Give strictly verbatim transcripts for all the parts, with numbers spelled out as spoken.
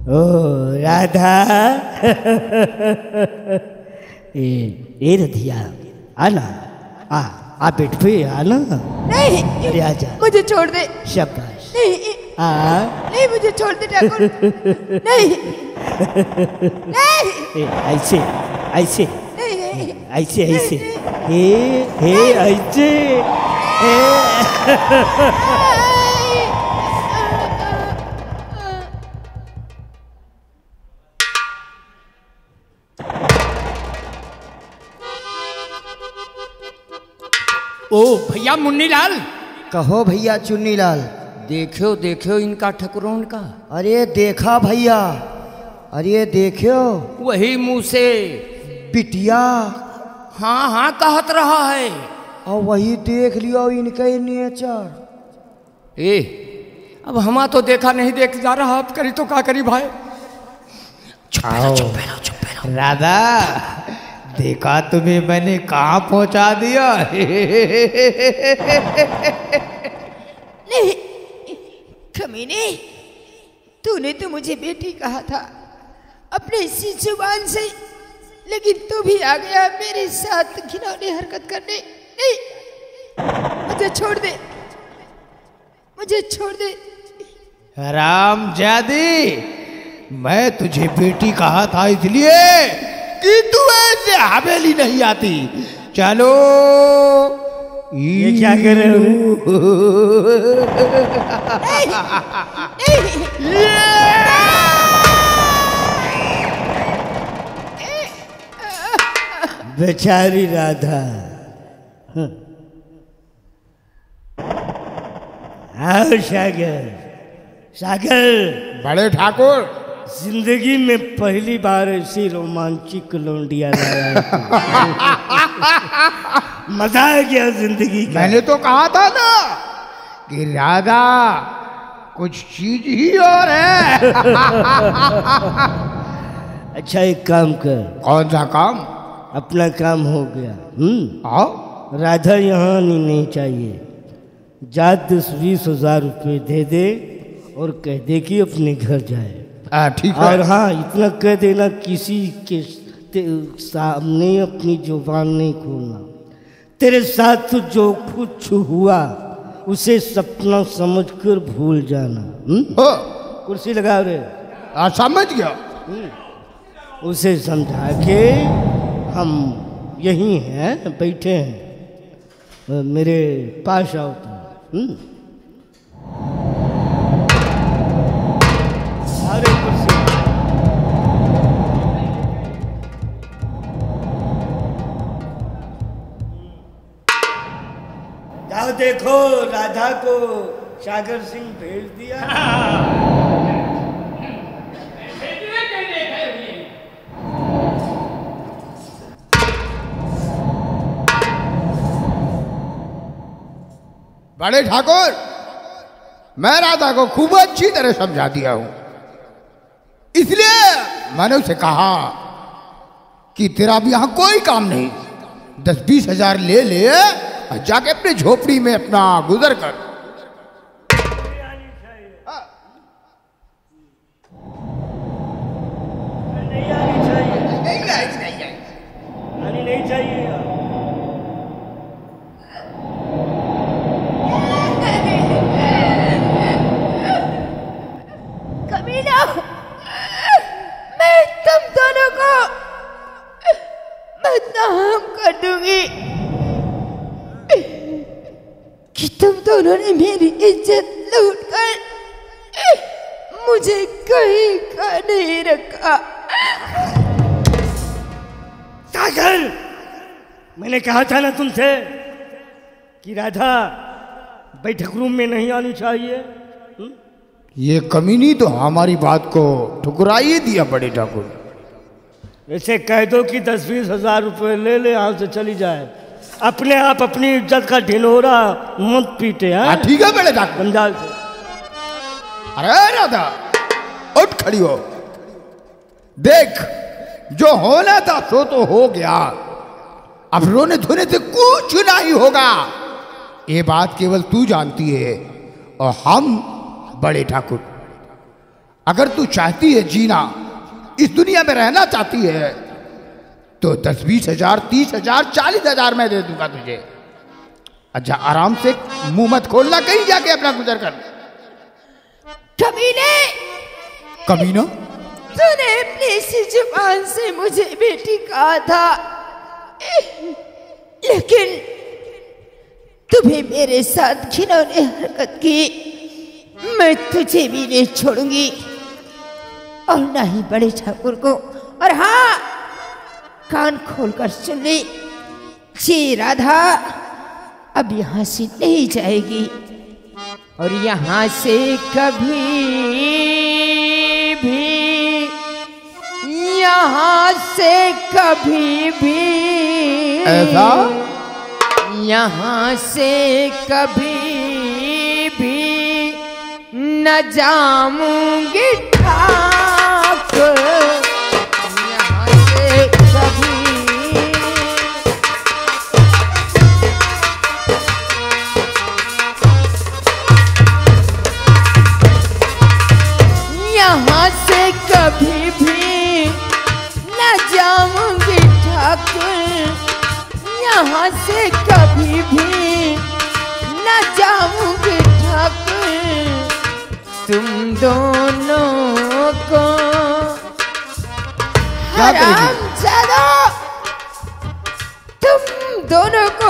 ओ राधा ए ए रधिया आना आ आ बैठ पे आना। नहीं अरे आजा, मुझे छोड़ दे। शाबाश। नहीं आ नहीं मुझे छोड़ दे ठाकुर। नहीं नहीं ऐसे ऐसे नहीं नहीं ऐसे ऐसे हे हे ऐसे हे। ओ भैया मुन्नीलाल। कहो भैया चुन्नीलाल। देखो देखो इनका ठकुरों का। अरे देखा भैया, अरे देखो वही मुंह से बिटिया। हाँ हाँ कहत रहा है। और वही देख लियो इनके नेचर। ए अब हमा तो देखा नहीं देख जा रहा, अब करी तो क्या करी भाई। चुप रहो चुप रहो चुप रहो। राधा देखा तुम्हें मैंने कहाँ पहुंचा दिया। नहीं कमीने, तूने तो मुझे बेटी कहा था अपने इसी जुबान से, लेकिन तू भी आ गया मेरे साथ घिनौनी हरकत करने। नहीं मुझे छोड़ दे, मुझे छोड़ दे। हरामजादी, मैं तुझे बेटी कहा था इसलिए कि तू ऐसे हवेली नहीं आती। चलो ये क्या कर रहे हो? बेचारी राधा। आओ सागर, सागर। बड़े ठाकुर, जिंदगी में पहली बार ऐसी रोमांचिक लौंडिया लाया। मजा आ गया जिंदगी का। मैंने तो कहा था ना कि राधा कुछ चीज ही और है। अच्छा एक काम कर। कौन सा काम? अपना काम हो गया। हम्म आओ। राधा यहाँ आनी नहीं चाहिए। जा दस बीस हजार रुपये दे दे और कह दे कि अपने घर जाए। ठीक है। और हाँ इतना कह देना किसी के सामने अपनी जुबान नहीं खोलना। तेरे साथ जो कुछ हुआ उसे सपना समझकर भूल जाना। हो कुर्सी लगा रे। आ, समझ गया। उसे समझा के हम यहीं हैं बैठे हैं, मेरे पास आओ तुम। अरे कुर्सी। जाओ देखो राधा को सागर सिंह भेज दिया। बड़े ठाकुर, मैं राधा को खूब अच्छी तरह समझा दिया हूं, इसलिए मैंने उसे कहा कि तेरा भी यहां कोई काम नहीं, दस बीस हजार ले ले और जाके अपनी झोपड़ी में अपना गुजर कर। नहीं आनी चाहिए, नहीं आनी चाहिए, आनी नहीं चाहिए। कमीना, मैं तुम दोनों को बदनाम कर दूंगी कि तुम दोनों ने मेरी इज्जत लूट कर मुझे कहीं का नहीं रखा। सागर, मैंने कहा था ना तुमसे कि राधा बैठक रूम में नहीं आनी चाहिए। हुँ? ये कमीनी तो हमारी बात को ठुकरा ही दिया बड़े ठाकुर। ऐसे कह दो कि दस बीस हजार रुपये ले ले, यहाँ से चली जाए, अपने आप अपनी इज्जत का ढिंढोरा मत पीटे। हाँ ठीक है बड़े ठाकुर। पंजाब से। अरे राधा उठ खड़ी हो, देख जो होना था सो तो हो गया, अब रोने धोने से कुछ नहीं होगा, ये बात केवल तू जानती है और हम बड़े ठाकुर। अगर तू चाहती है जीना, इस दुनिया में रहना चाहती है, तो दस बीस हजार तीस हजार चालीस हजार मैं दे दूंगा तुझे। अच्छा आराम से मुंह मत खोलना, कहीं जाके अपना गुजर कर। कमीने, कमीना, तूने अपनी सी जुबान से मुझे बेटी कहा था, लेकिन तुम्हें मेरे साथ घिनौनी हरकत की, मैं तुझे भी नहीं छोड़ूंगी और ना ही बड़े ठाकुर को। और हाँ, कान खोलकर सुन ले, जी राधा अब यहाँ से नहीं जाएगी और यहाँ से कभी भी, यहाँ से कभी भी, ऐसा यहाँ से कभी भी न जाऊंगी ठाकुर, यहाँ से कभी, यहाँ से कभी भी न जाऊंगी ठाकुर, यहाँ से कभी भी न जाऊंगी ठाकुर। तुम दोनों को हरामजादा, तुम दोनों को,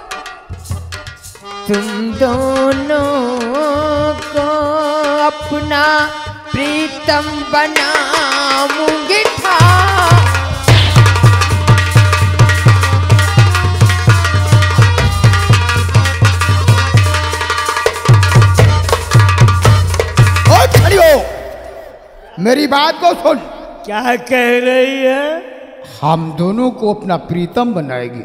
तुम दोनों को अपना प्रीतम बनाऊंगी ठाकुर। मेरी बात को सुन। क्या कह रही है? हम दोनों को अपना प्रीतम बनाएगी।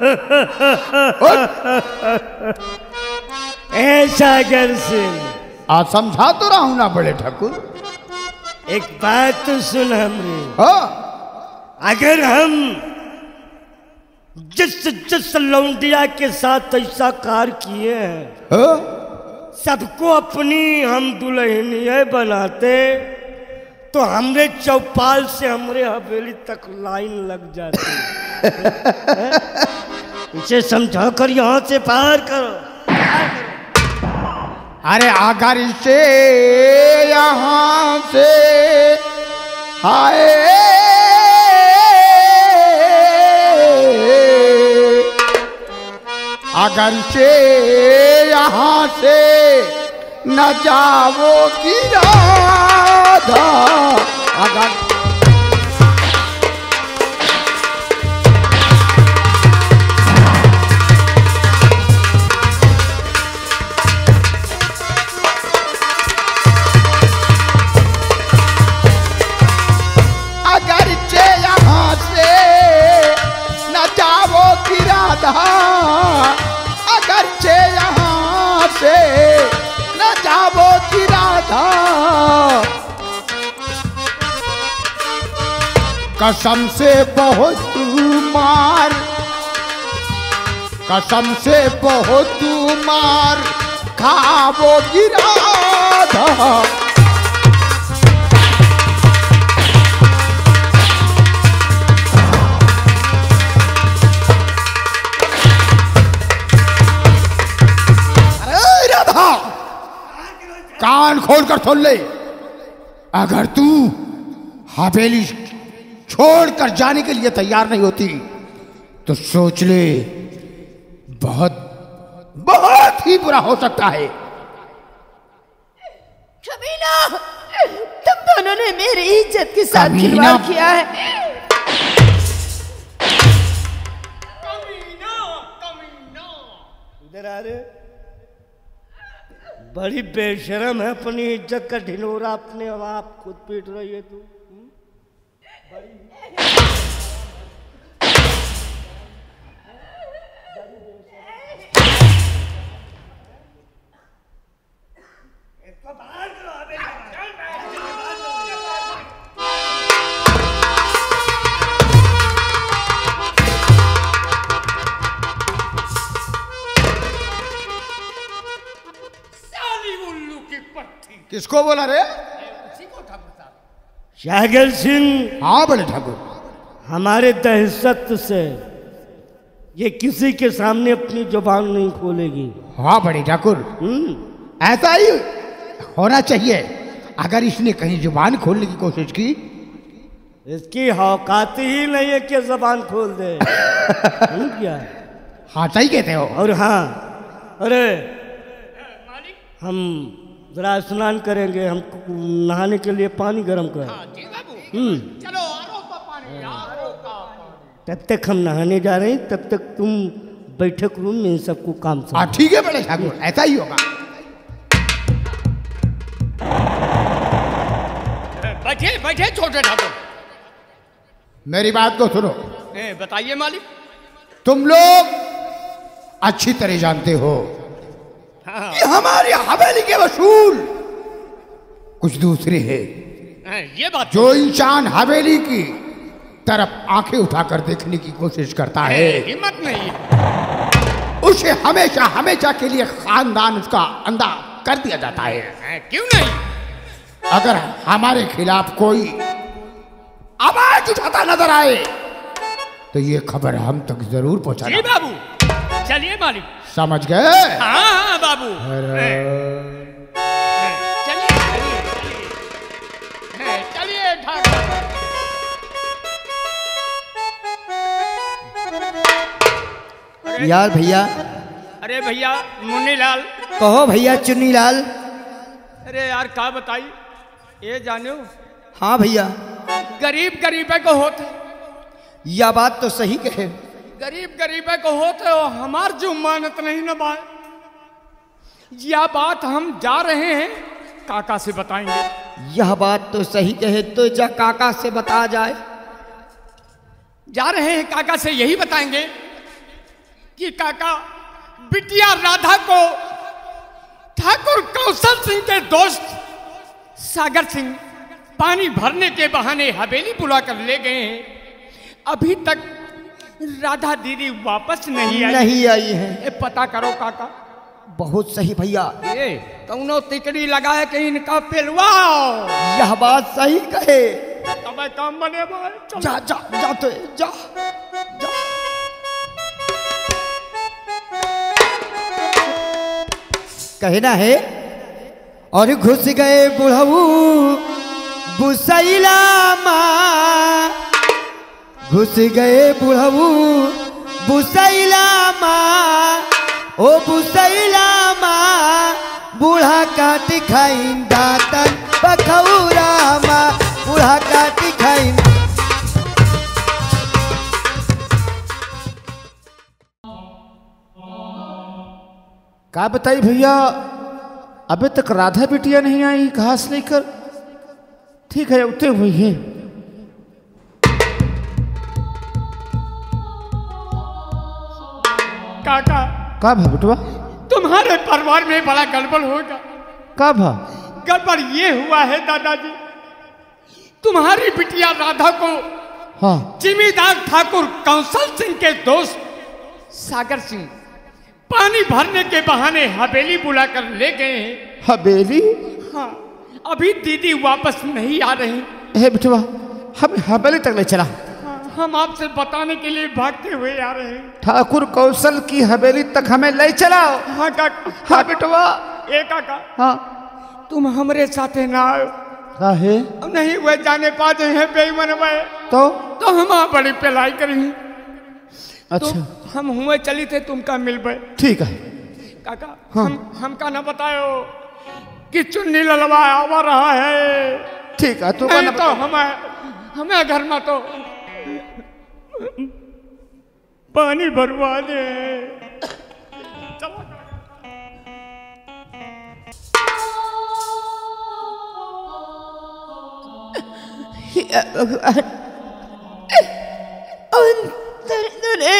ऐसा कर से आज समझा तो रहा हूं ना बड़े ठाकुर। एक बात तो सुन हमरे, हाँ, अगर हम जिस जिस लौंडिया के साथ ऐसा कार्य किए हैं, हाँ? सबको अपनी हम दुल्हनिया बनाते तो हमरे चौपाल से हमरे हवेली तक लाइन लग जाती। इसे समझा कर यहाँ से पार करो। अरे अगर इसे यहाँ से हाय अगर से यहाँ से न जाओगी राधा, अगर अगर से यहाँ से न जाओगी राधा, अगर से यहाँ से न जाओगी राधा, कसम से बहुत मार, कसम से बहुत मार खाओगी राधा। अरे राधा, कान खोलकर सुन ले, अगर तू हवेली छोड़कर जाने के लिए तैयार नहीं होती तो सोच ले, बहुत बहुत ही बुरा हो सकता है। कमीना, तुम दोनों ने मेरी इज्जत के साथ खिलवाड़ किया है। कमीना, कमीना। इधर आ रे, बड़ी बेशरम है, अपनी इज्जत का ढिंढोरा अपने आप खुद पीट रही है तू। किसको बोला रे? सागर सिंह, हाँ बड़े ठाकुर, हमारे दहशत से ये किसी के सामने अपनी जुबान नहीं खोलेगी। हाँ बड़े ठाकुर, हम्म, ऐसा ही होना चाहिए। अगर इसने कहीं जुबान खोलने की कोशिश की, इसकी औकात ही नहीं है कि जबान खोल दे। नहीं क्या? हाँ सही कहते हो। और हाँ, अरे हम जरा स्नान करेंगे, हम नहाने के लिए पानी गर्म कर। हम्म, चलो आरो का पानी, आरो का पानी। तब तक हम नहाने जा रहे हैं, तब तक तुम बैठक रूम में इन सबको काम से। हाँ ठीक है बड़े ठाकुर, ऐसा ही होगा। बैठे बैठे छोटे ठाकुर। मेरी बात को सुनो। ए, बताइए मालिक। तुम लोग अच्छी तरह जानते हो हाँ, कि हमारी हवेली के वसूल कुछ दूसरे हैं। हाँ, ये बात जो इंसान हवेली की तरफ आंखें उठाकर देखने की कोशिश करता है, हिम्मत नहीं है। उसे हमेशा हमेशा के लिए खानदान उसका अंधा कर दिया जाता है। हाँ, क्यों नहीं? अगर हमारे खिलाफ कोई आवाज उठाता नजर आए तो ये खबर हम तक जरूर जी पहुंचाना। बाबू, चलिए मालिक। समझ गए? हाँ हाँ बाबू। चलिए चलिए चलिए ठाकुर। यार भैया, अरे भैया मुन्नीलाल, कहो भैया चुन्नीलाल। अरे यार का बताई, ये जानो हाँ भैया, गरीब गरीबे को होते, यह बात तो सही कहे। गरीब गरीबे को होते हो, हमार जो मानत नहीं न बाय। यह बात हम जा रहे हैं काका से बताएंगे। यह बात तो सही कहे, तो जा काका से बता जाए। जा रहे हैं काका से यही बताएंगे कि काका बिटिया राधा को ठाकुर कौशल सिंह के दोस्त सागर सिंह पानी भरने के बहाने हवेली बुलाकर ले गए हैं। अभी तक राधा दीदी वापस नहीं आई। नहीं आई है। ए, पता करो काका। बहुत सही भैया, ये कौनो तिकड़ी लगा है कि इनका पेलवा। यह बात सही कहे। तब काम बने भाई, चलो। जा जा जा तो जा जा। कहना है और घुस गए बुढ़ऊ बुसैला माँ, घुस गए बुढ़ऊ बुसैला माँ, ओ बुसैला माँ, बूढ़ा काट खाइन दातन बखौरा माँ, बूढ़ा काट खाइन। का बताई भैया, अभी तक राधा बिटिया नहीं आई घास लेकर। ठीक है, उठे हुई है। काका, का भा बेटवा? तुम्हारे परिवार में बड़ा गड़बड़ होगा। का भा? गड़बड़ ये हुआ है दादाजी, तुम्हारी बिटिया राधा को हाँ, जिमीदार ठाकुर कौशल सिंह के दोस्त सागर सिंह पानी भरने के बहाने हवेली बुलाकर ले गए हैं। हवेली? हाँ, अभी दीदी वापस नहीं आ रही। हे बेटवा, हम हवेली तक ले चला। हाँ, हम आपसे बताने के लिए भागते हुए आ रहे हैं। ठाकुर कौशल की हवेली तक हमें ले चलाओ। हाँ काका। हाँ बेटवा। ए काका, हाँ, तुम हमारे साथ ना आओ। का है? नहीं हुए जाने पाते हैं बेईमान में, तो तो हम बड़ी पिलाई करी। अच्छा, तो हम हुए चली थे तुमका मिल गए। ठीक है काका। हाँ। हम हमका न बतायो कि चुन्नी ललवा आवा रहा है। ठीक है, तू नहीं कहना तो बता। हमें हमें घर में तो पानी भरवा दे। चलो। अंतर ने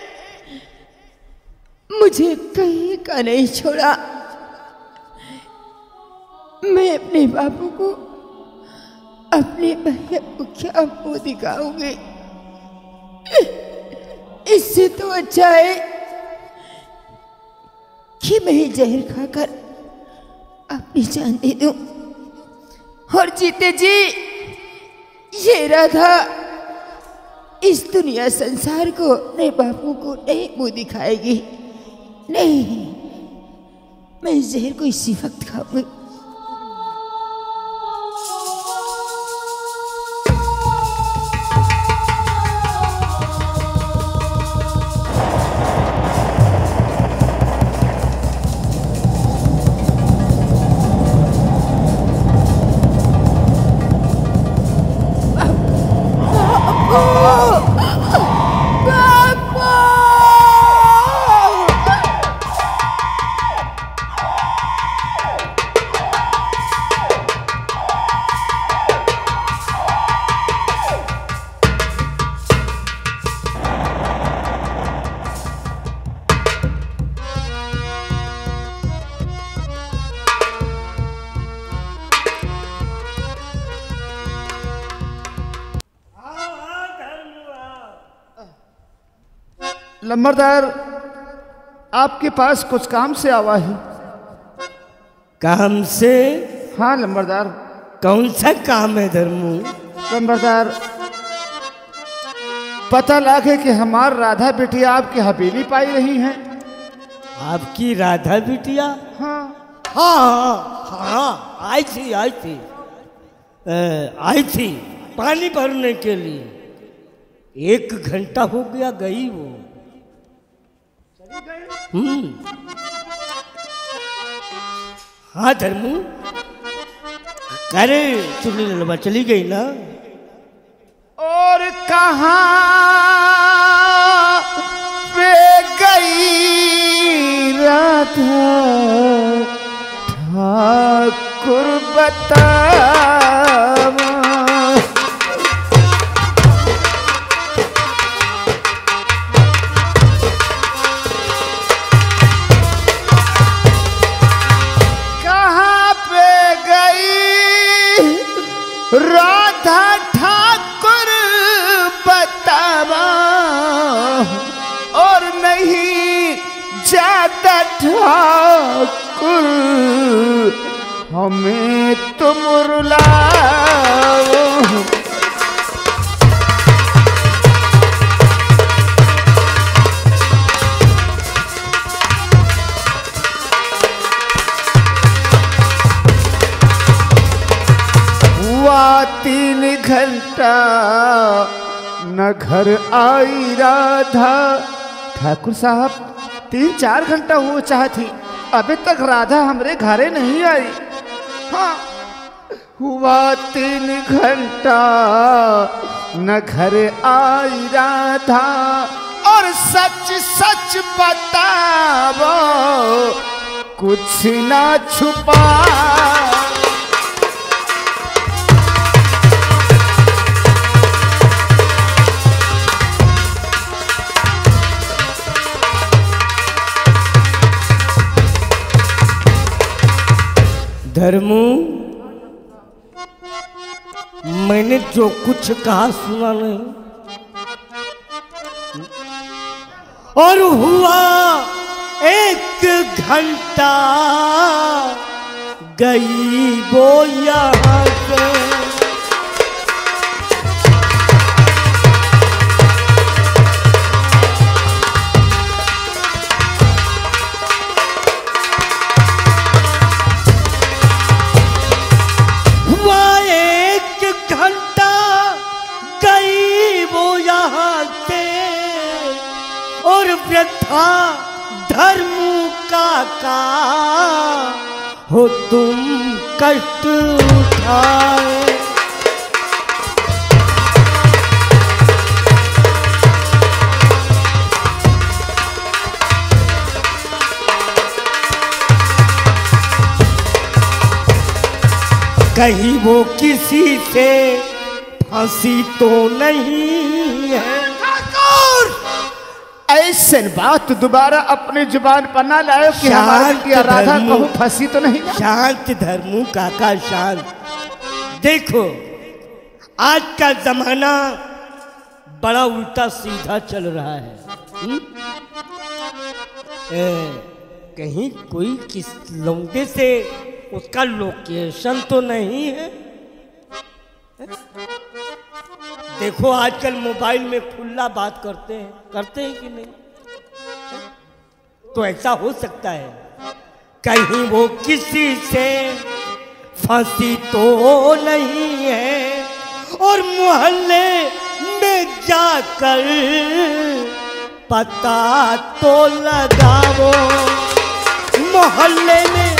मुझे कहीं का नहीं छोड़ा। मैं अपने बापू को, अपने भैया को क्या मुंह दिखाऊंगी? इससे तो अच्छा है कि मैं ही जहर खाकर अपनी जान दे दूं और जीते जी ये राधा इस दुनिया संसार को अपने बापू को नहीं मुंह दिखाएगी। नहीं, मैं जहर को इसी वक्त खाऊंगी। लंबरदार, आपके पास कुछ काम से आवा है। काम से? हाँ लंबरदार। कौन सा काम है धर्मू? लंबरदार, पता लागे कि हमार राधा बिटिया आपकी हवेली पाई रही हैं। आपकी राधा बिटिया? हाँ हाँ हाँ, आई थी आई थी ए, आई थी पानी भरने के लिए। एक घंटा हो गया गई वो। हम्म हाँ धर्मू, अरे चुनी ललवा चली गई ना। और कहाँ पे गई राधा ठाकुर बतावा। राधा ठाकुर बतावा, और नहीं जाता ठाकुर हमें तुम रुलाओ। तीन घंटा न घर आई राधा। ठाकुर साहब, तीन चार घंटा हो चाहती, अभी तक राधा हमरे घरे नहीं आई। हाँ, हुआ तीन घंटा न घर आई राधा, और सच सच बतावो कुछ ना छुपा। धर्मू, मैंने जो कुछ कहा सुना नहीं? और हुआ एक घंटा गई वो यहाँ से। और वृद्धा धर्म का का हो तुम कष्ट उठाए। कहीं वो किसी से फांसी तो नहीं है? ऐसे बात दोबारा अपनी जुबान पर ना लाओ कि हमारी राधा कहूं फंसी तो नहीं। शांत धर्मू काका, शांत। देखो, आज का जमाना बड़ा उल्टा सीधा चल रहा है। ए, कहीं कोई किस लौंडे से उसका लोकेशन तो नहीं है? देखो आजकल मोबाइल में खुला बात करते हैं, करते हैं कि नहीं? तो ऐसा हो सकता है कहीं वो किसी से फंसी तो नहीं है, और मोहल्ले में जाकर पता तो लगाओ, मोहल्ले में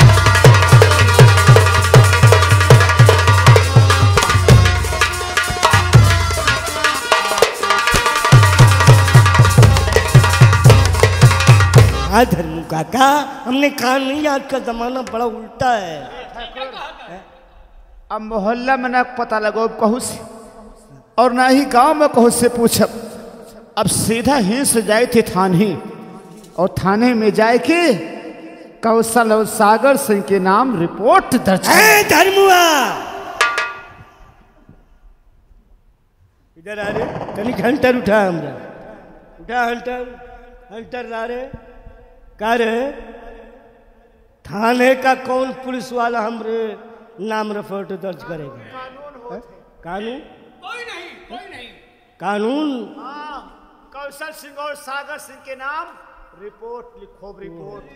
हाँ धर्मू काका, हमने कहा नहीं आज का जमाना बड़ा उल्टा है। अब मोहल्ला में ना पता लगो कहू से, और ना ही गांव में कहू से पूछब। अब सीधा ही से जाए थे थाने, और थाने में जाए के कौशल और सागर सिंह के नाम रिपोर्ट दर्ज है। धर्मुआ इधर आ रे, कनिक हंटर उठा, हमरा उठा हंटर, हंटर ला रे का रे? थाने का कौन पुलिस वाला हमरे नाम रिपोर्ट दर्ज करेगा? कानून? कोई नहीं, कोई नहीं। कानून? हाँ, कौशल सिंह और सागर सिंह के नाम रिपोर्ट लिखो, रिपोर्ट।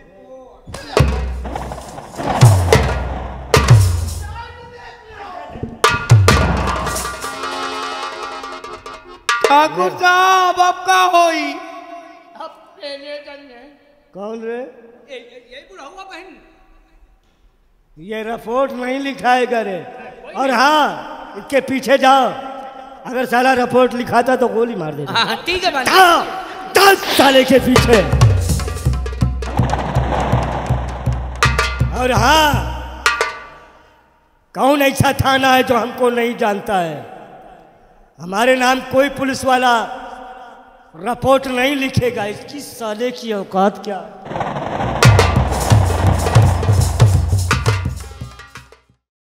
ठाकुर साहब आपका होई अब ले जाएंगे। कौन रे? ये ये बुढ़ा हुआ बहन, ये रिपोर्ट नहीं लिखाएगा रे। और हाँ, इसके पीछे जाओ, अगर साला रिपोर्ट लिखाता तो गोली मार देता। हाँ ठीक है भाई। दस साले के पीछे। और हाँ, कौन ऐसा थाना है जो हमको नहीं जानता है? हमारे नाम कोई पुलिस वाला रिपोर्ट नहीं लिखेगा। इसकी साले की औकात क्या है?